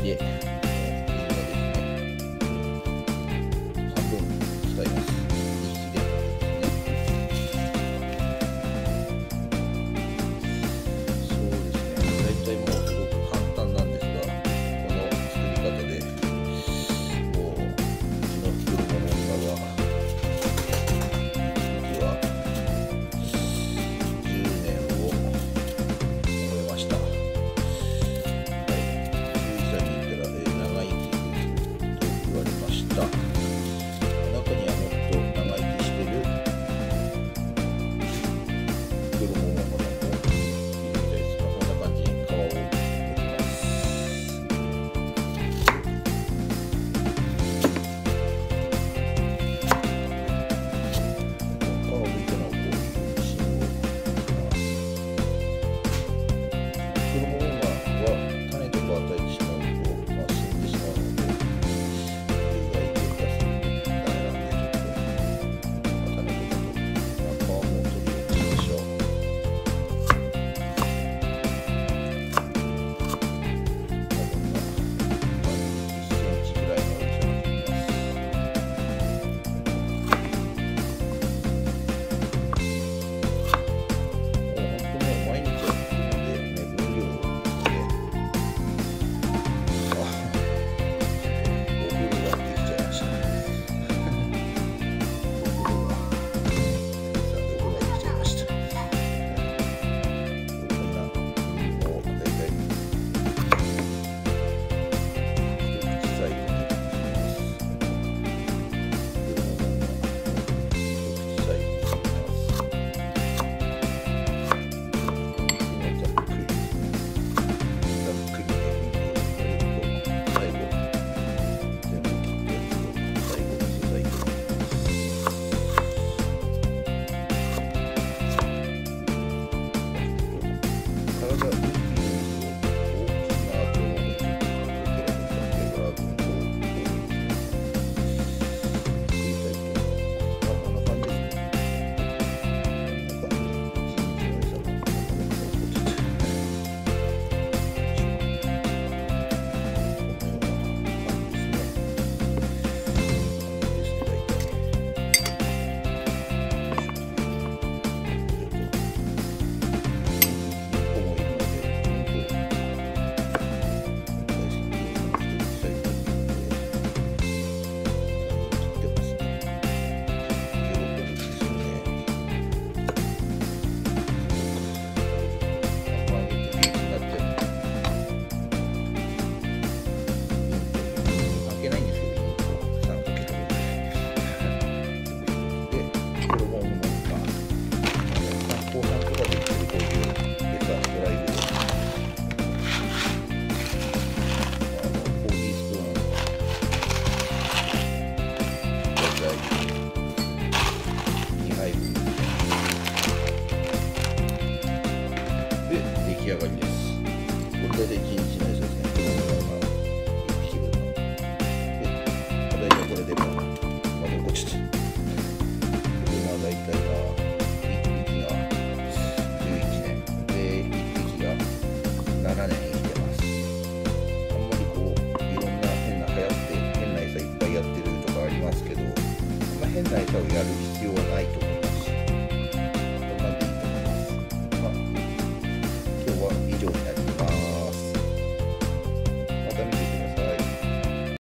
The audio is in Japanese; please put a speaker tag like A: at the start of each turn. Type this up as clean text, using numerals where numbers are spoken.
A: で、半分使います。2匹でそうですね。大体もうすごく簡単なんですが、この作り方でもううちの袋の女は実は10年を超えました。長生きと言われました。中にはもっと長生きしている黒桃もいるみたいです。こんな感じに皮を剥きます。皮を剥いたのをこういう芯を剥きます。黒桃は種とか与えてしまうと、死んでしまうので、有害で出すのでダメなんで、ちょっと、種とかと、皮も取るようにしましょう。こんな1センチぐらいの大きさに切ります。もう本当もう毎日やってるので、分量で。お風呂ができちゃいました。お風呂ができちゃいました。こんなもう大体一口サイズに切ります。一口サイズに切ります。ざっくりですね。ざっくりで最後全部切ったやつを最後に素材と体2匹いるんですよ。大きいなと思うので、手が分こうですね。作りたいと思います。こんな感じですね。こんな感じで、一日の餌もこんな感じで。出来上がりです。これで1日の餌ですね。1匹分の。大体これでもう、残っちゃった。これが大体1匹が11年で、1匹が7年生きてます。あんまりこう、いろんな変な餌いっぱいやってるとかありますけど、変な餌をやる必要はないと